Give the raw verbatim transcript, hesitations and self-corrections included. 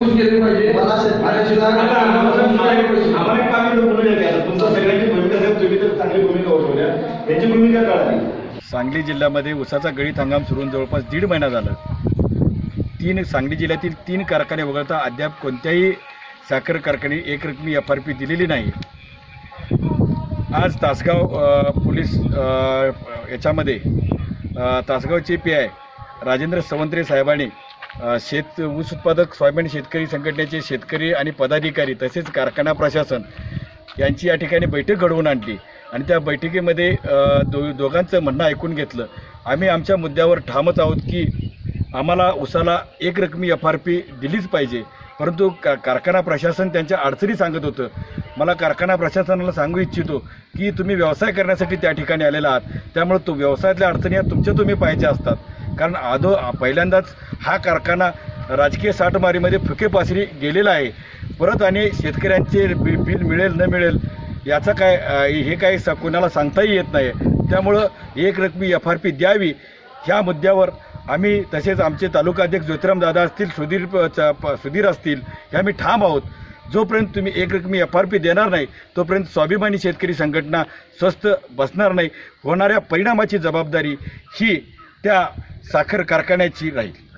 केले पाहिजे मला आम्हाला काम भूमिका घ्या तुमचा सगळ्यांची भूमिका साहेब तुम्ही तर चांगली भूमिका होत्या त्यांची भूमिका कळाली। सांगली जिल्ह्यामध्ये ऊसाचा गळीत हंगाम सुरू होऊन जवळपास दीड महिना झाला। तीन सांगली जिल्ह्यातील तीन कारखाने वगळता अद्याप कोणत्याही साखर कारखाने एक रकमी एफ आर पी दिलेली नाही। आज तासगाव पोलीस याच्यामध्ये तासगावचे पी आय राजेंद्र सवंत्रे साहेबांनी शेत ऊस उत्पादक सोयाबीन शेतकरी संघटनेचे शेतकरी आणि पदाधिकारी तसेच कारखाना प्रशासन यांची या ठिकाणी बैठक घडवून आणली आणि त्या बैठकीमध्ये दो दोघांचं म्हणणं ऐकून घेतलं। आम्ही आमच्या मुद्द्यावर ठामच आहोत की आम्हाला ऊसाला एक रकमी एफ आर पी दिलीच पाहिजे, परंतु का कारखाना प्रशासन त्यांच्या अडचणी सांगत होतं। मला कारखाना प्रशासनाला सांगू इच्छितो की तुम्ही व्यवसाय करण्यासाठी त्या ठिकाणी आलेला आहात, त्यामुळे तो व्यवसायातल्या अडचणी या तुमच्या तुम्ही पाहिजे असतात। कारण आदो पहिल्यांदाच हा कारखाना राजकीय साठमारीमध्ये फुके पासरी गेलेला आहे। परत आणि शेतकऱ्यांचे बि बिल मिळेल न मिळेल याचा काय हे काय कोणाला सांगताही येत नाही। त्यामुळं एक रकमी एफ आर पी द्यावी ह्या मुद्द्यावर आम्ही तसेच आमचे तालुकाध्यक्ष ज्योतिराम दादा असतील, सुधीर सुधीर असतील हे आम्ही ठाम आहोत। जोपर्यंत तुम्ही एक रकमी एफ आर पी देणार नाही तोपर्यंत स्वाभिमानी शेतकरी संघटना स्वस्थ बसणार नाही। होणाऱ्या परिणामाची जबाबदारी ही त्या साखर कारखान्याची राहील।